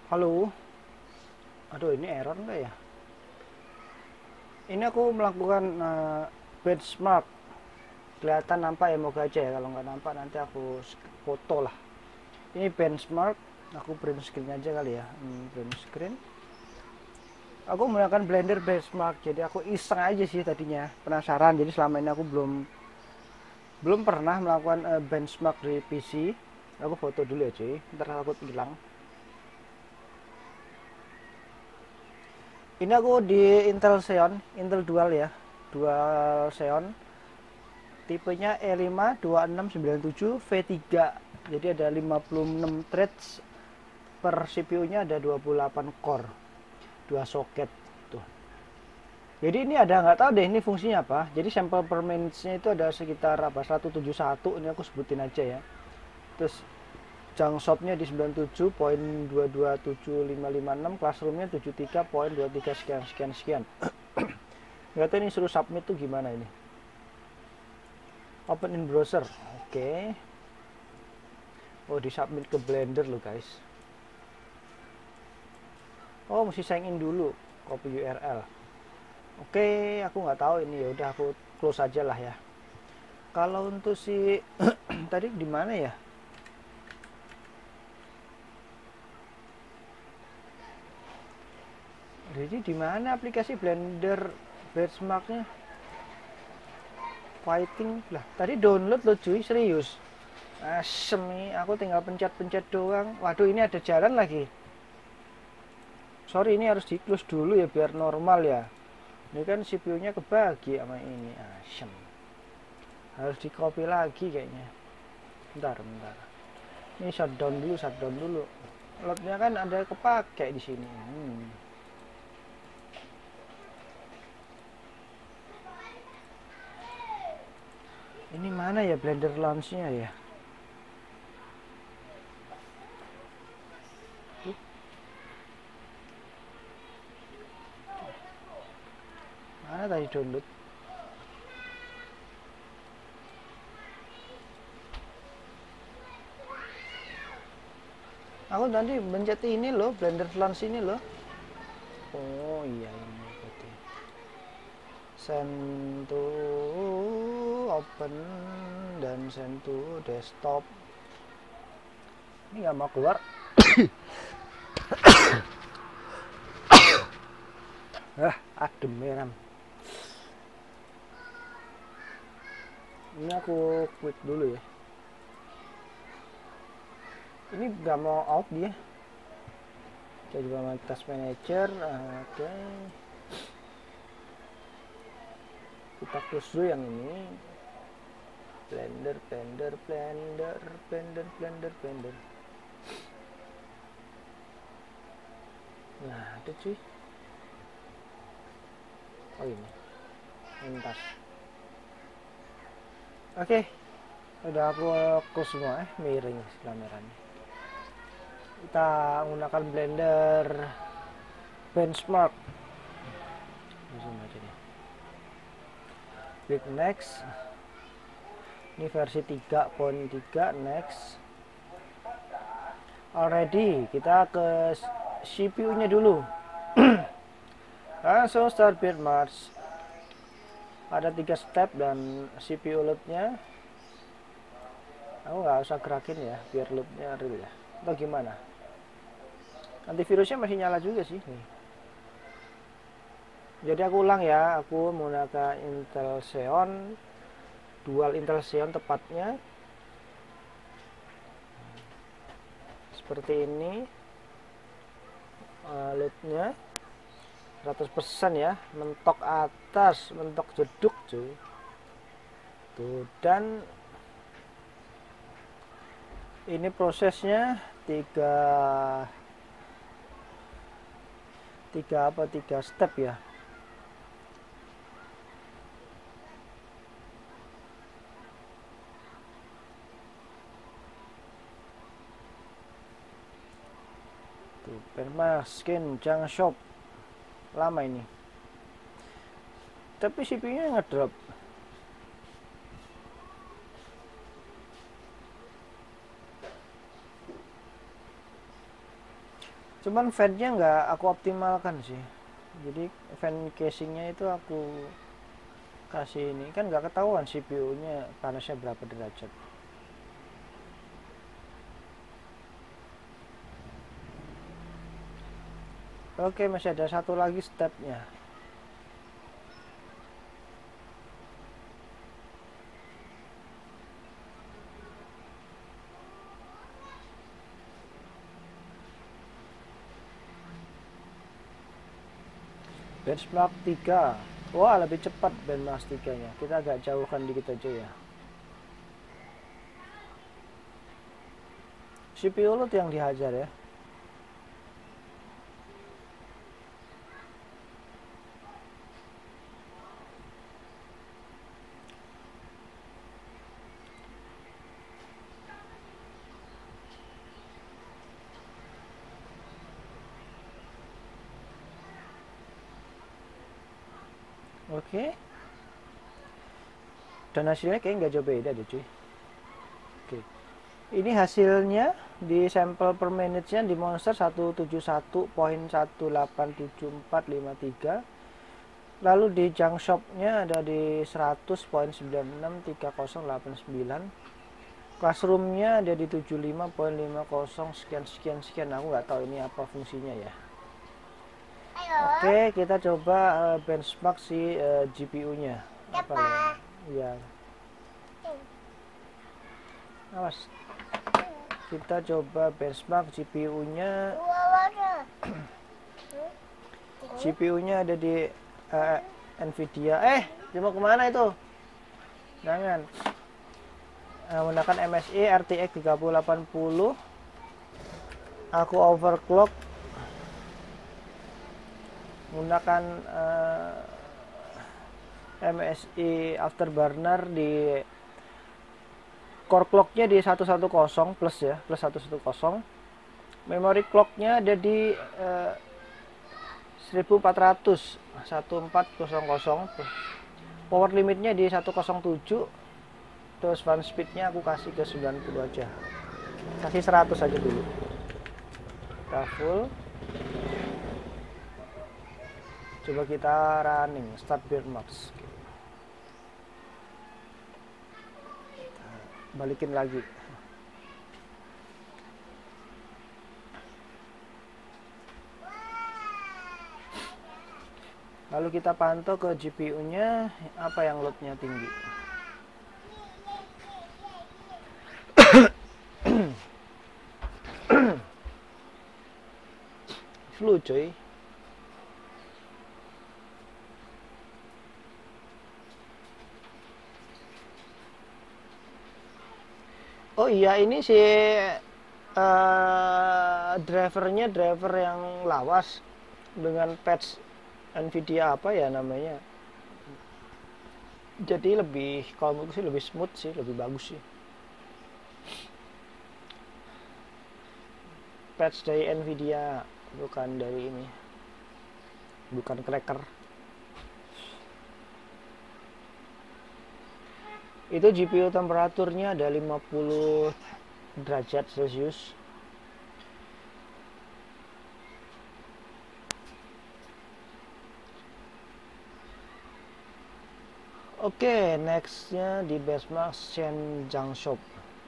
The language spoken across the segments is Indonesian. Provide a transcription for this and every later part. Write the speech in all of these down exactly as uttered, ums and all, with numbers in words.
Halo, aduh ini error enggak ya? Ini aku melakukan uh, benchmark. Kelihatan nampak ya, moga aja ya. Kalau nggak nampak nanti aku foto lah. Ini benchmark. Aku print screen aja kali ya. Hmm, print screen. Aku menggunakan Blender benchmark. Jadi aku iseng aja sih tadinya, penasaran. Jadi selama ini aku belum belum pernah melakukan uh, benchmark di P C. Aku foto dulu ya cuy. Ntar aku hilang. Ini aku di Intel Xeon, Intel Dual ya, Dual Xeon, tipenya E lima dua enam sembilan tujuh V tiga. Jadi ada lima puluh enam threads per C P U-nya, ada dua puluh delapan core, dua soket tuh. Jadi ini ada, nggak tahu deh ini fungsinya apa. Jadi sampel per minutes-nya itu ada sekitar apa seratus tujuh puluh satu, ini aku sebutin aja ya. Terus junk shot-nya di sembilan puluh tujuh koma dua dua tujuh lima lima enam, classroom-nya tujuh puluh tiga koma dua tiga sekian sekian sekian. Nggak tahu ini suruh submit tuh gimana ini. Open in browser, oke. Okay. Oh, di submit ke Blender loh guys. Oh, mesti sign in dulu, copy U R L. Oke, okay, aku nggak tahu ini, ya udah aku close aja lah ya. Kalau untuk si tadi di mana ya? Jadi di mana aplikasi Blender benchmarknya? Fighting lah. Tadi download loh cuy, serius. Asem nih, aku tinggal pencet-pencet doang. Waduh, ini ada jalan lagi. Sorry, ini harus di close dulu ya biar normal ya. Ini kan C P U-nya kebagi sama ini. Asem. Harus di copy lagi kayaknya. Bentar, bentar. Ini shutdown dulu, shutdown dulu. Loadnya kan ada kepake di sini. Hmm. Ini mana ya Blender launch-nya ya? Mana tadi download? Aku tadi mencet ini loh, Blender launch ini loh. Oh iya ini berarti. Send to open dan send to desktop. Ini nggak mau keluar. Ah, adem meram. Ini aku quit dulu ya. Ini nggak mau out dia. Kita juga main task manager. Oke. Okay. Kita close dulu yang ini. Blender, Blender, Blender, Blender, Blender, Blender. Nah, ada cuy. Oh ini. Entas. Oke. Okay. Udah aku close semua eh, miring kameranya. Kita menggunakan Blender benchmark. Zoom aja nih. Klik next. Ini versi tiga titik tiga, next. Already, kita ke C P U-nya dulu. Langsung start benchmark. Ada tiga step dan C P U load-nya. Aku nggak usah gerakin ya, biar load-nya real ya. Atau gimana? Antivirusnya masih nyala juga sih. Nih. Jadi aku ulang ya, aku menggunakan Intel Xeon, Dual Intel Xeon tepatnya. Seperti ini. Uh, loadnya seratus persen ya, mentok atas, mentok jeduk cuy. Tuh, dan ini prosesnya tiga tiga apa tiga step ya. Tuh, perma skin junk shop lama ini. Tapi C P U-nya ngedrop. Cuman fan-nya nggak aku optimalkan sih. Jadi fan casingnya itu aku kasih ini, kan nggak ketahuan C P U-nya panasnya berapa derajat. Oke, masih ada satu lagi stepnya. Benchmark tiga. Wah, lebih cepat benchmark tiga nya. Kita agak jauhkan dikit aja ya. C P U lu tuh yang dihajar ya. Oke. Dan hasilnya kayaknya nggak jauh beda deh cuy. Oke. Ini hasilnya di sampel per minute-nya di Monster seratus tujuh puluh satu koma satu delapan tujuh empat lima tiga. Lalu di junk shop-nya ada di seratus koma sembilan enam tiga nol delapan sembilan. Classroom-nya ada di tujuh puluh lima koma lima nol sekian sekian sekian. Aku nggak tahu ini apa fungsinya ya. Oke, kita coba uh, benchmark si uh, G P U-nya. Apa ya? Ya. Awas. Kita coba benchmark G P U-nya. G P U-nya ada di uh, Nvidia. Eh, dia mau kemana itu? Jangan. Uh, menggunakan M S I R T X tiga ribu delapan puluh. Aku overclock menggunakan uh, M S I Afterburner di core clocknya di seratus sepuluh plus ya, plus seratus sepuluh. Memory clocknya ada di uh, seribu empat ratus, seribu empat ratus. Power limitnya di seratus tujuh. Terus fan speednya aku kasih ke sembilan puluh aja, kasih seratus aja dulu. Kita full. Coba kita running start benchmark. Balikin lagi. Lalu kita pantau ke G P U-nya apa yang load-nya tinggi. Flu coy. Oh iya, ini si uh, drivernya driver yang lawas dengan patch Nvidia apa ya namanya. Jadi lebih, kalau menurut sih lebih smooth sih, lebih bagus sih. Patch dari Nvidia, bukan dari ini, bukan cracker. Itu G P U temperaturnya ada lima puluh derajat Celcius. Oke, okay, nextnya di benchmark Shenzhen Shop.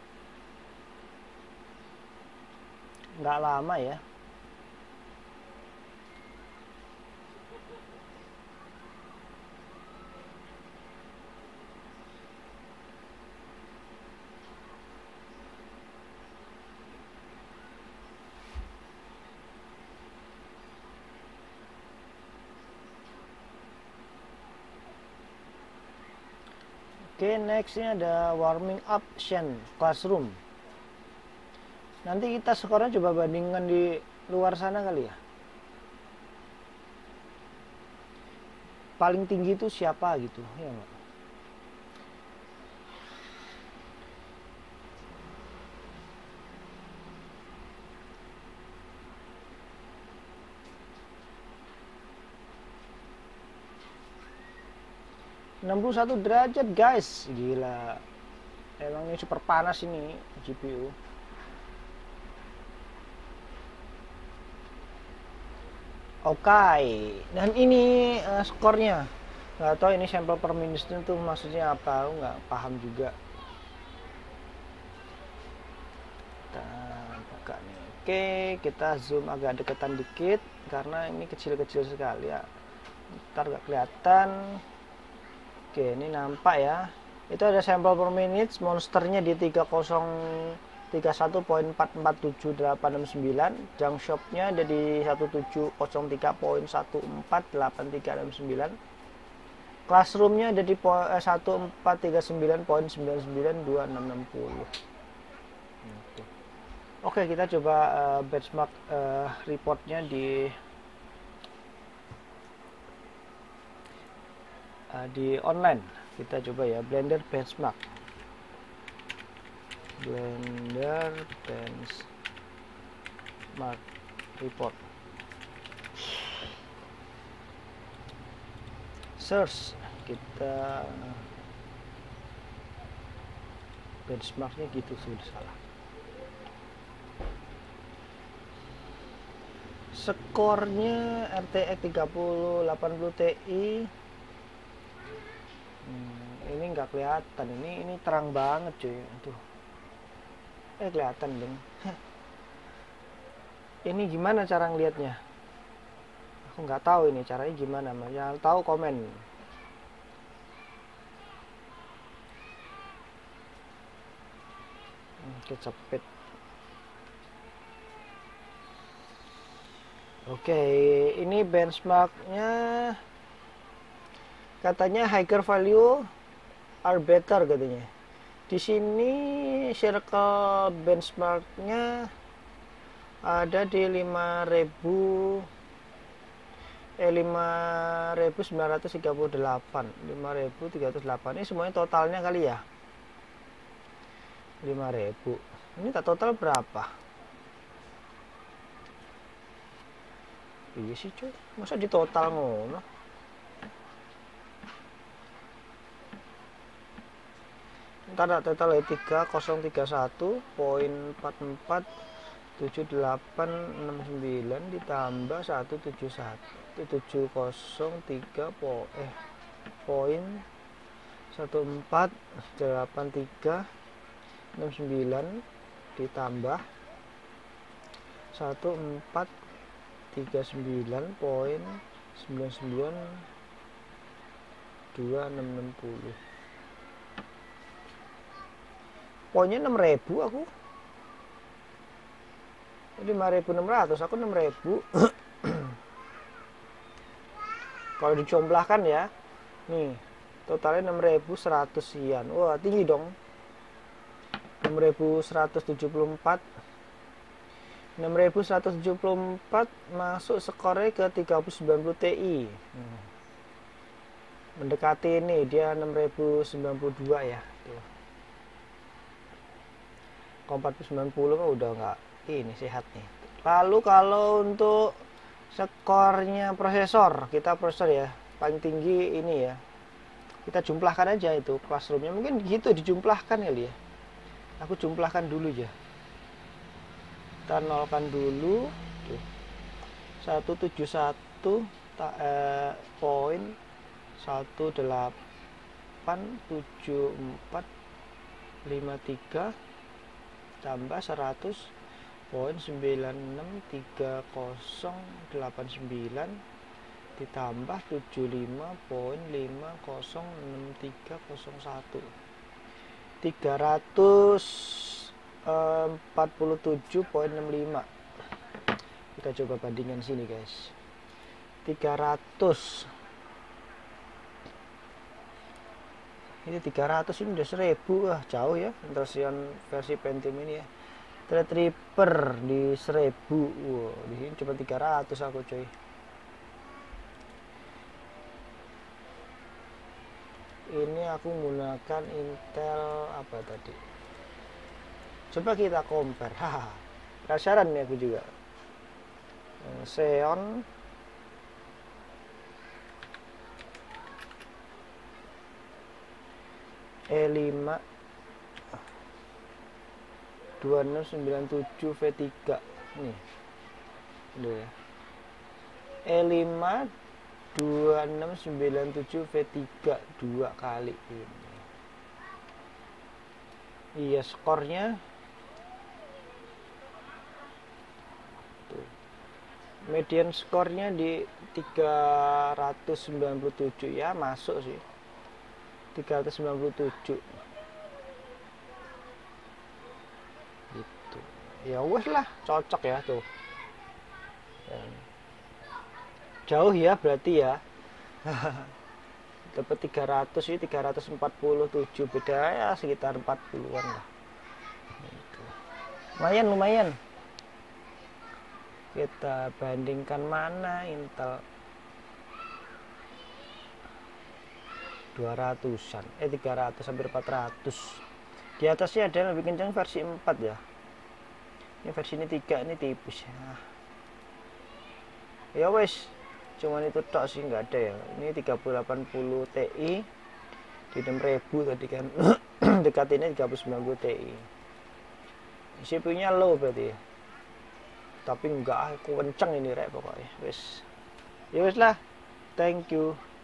Nggak lama ya. Oke, okay, nextnya ada warming up Shen Classroom. Nanti kita skornya coba bandingkan di luar sana kali ya. Paling tinggi itu siapa gitu, ya nggak? enam puluh satu derajat guys, gila. Emang ini super panas ini G P U. Oke, dan ini uh, skornya. Nggak tahu ini sampel per minute itu maksudnya apa, aku nggak paham juga. Kita buka nih. Oke, kita zoom agak deketan dikit karena ini kecil-kecil sekali ya. Ntar nggak kelihatan. Oke, ini nampak ya. Itu ada sampel per minute, monsternya di tiga nol tiga satu titik empat empat tujuh delapan enam sembilan, junk shopnya ada di satu tujuh nol tiga titik satu empat delapan tiga enam sembilan, classroomnya ada di satu empat tiga sembilan titik sembilan sembilan dua enam enam nol. Oke, kita coba uh, benchmark uh, reportnya di uh, di online. Kita coba ya, Blender benchmark. Blender benchmark report. Search, kita benchmarknya gitu, sudah salah. Skornya R T X tiga nol delapan puluh Ti. Hmm, ini nggak kelihatan, ini ini terang banget cuy. Tuh, eh kelihatan dong. Ini gimana cara ngelihatnya? Aku nggak tahu ini caranya gimana, mas. Yang tahu komen. Hmm, kecepet. Oke, ini benchmarknya katanya higher value are better katanya. Di sini circle benchmarknya ada di lima ribu eh lima ribu sembilan ratus tiga puluh delapan, lima ribu tiga ratus delapan. Ini semuanya totalnya kali ya. lima ribu. Ini tak total berapa? Iya sih cuy, masa di total ngono? Ntar ada total tiga nol tiga satu titik empat empat tujuh delapan enam sembilan ditambah seratus tujuh puluh satu tujuh nol tiga po eh poin satu empat delapan tiga enam sembilan ditambah satu empat tiga sembilan poin sembilan sembilan dua enam enam nol. Poinnya enam ribu aku. lima ribu enam ratus, aku enam ribu. Kalau dicomblahkan ya. Nih, totalnya enam ribu seratus sekian. Wah, tinggi dong. enam ribu seratus tujuh puluh empat. enam ribu seratus tujuh puluh empat masuk skornya ke tiga ribu sembilan puluh Ti. Hmm. Mendekati ini, dia enam ribu sembilan puluh dua ya. Tuh. Kalau empat ribu sembilan puluh mah udah nggak ini sehat nih. Lalu kalau untuk skornya prosesor, kita prosesor ya paling tinggi ini ya. Kita jumlahkan aja itu classroomnya, mungkin gitu dijumlahkan kali ya. Aku jumlahkan dulu ya. Kita nolkan dulu. Tuh. seratus tujuh puluh satu eh, poin satu delapan tujuh empat lima tiga tambah seratus poin sembilan enam tiga nol delapan sembilan ditambah tujuh puluh lima poin lima nol enam tiga nol satu tiga ratus empat puluh tujuh poin enam lima. Kita coba bandingkan sini guys. tiga ratus ini tiga ratus, ini udah seribu. Ah jauh ya Intellion versi Pentium ini ya. Threadripper di seribu. Wow, di sini cuma tiga ratus aku coy. Ini aku menggunakan Intel apa tadi? Coba kita compare. Haha. Penasaran nih aku juga. Xeon E lima dua enam sembilan tujuh V tiga nih. Aduh ya. E lima dua enam sembilan tujuh V tiga dua kali ini. Iya, skornya tuh. Median skornya di tiga ratus sembilan puluh tujuh ya, masuk sih. tiga ratus sembilan puluh tujuh. Gitu. Ya wes lah, cocok ya tuh. Jauh ya berarti ya. Dapat tiga ratus sih, tiga ratus empat puluh tujuh, beda ya sekitar empat puluhan lah. Gitu. Lumayan, lumayan. Kita bandingkan mana Intel dua ratusan, eh tiga ratus hampir empat ratus. Di atasnya ada yang lebih kencang versi empat ya. Ini versi ini tiga, ini tipis ya. Ya wes, cuman itu tok sih, nggak ada ya. Ini tiga ribu delapan puluh Ti di enam ribu tadi kan. Dekat ini tiga ribu sembilan puluh Ti. C P U nya low berarti ya. Tapi enggak, aku kenceng ini rek pokoknya. Wes. Ya wes lah. Thank you.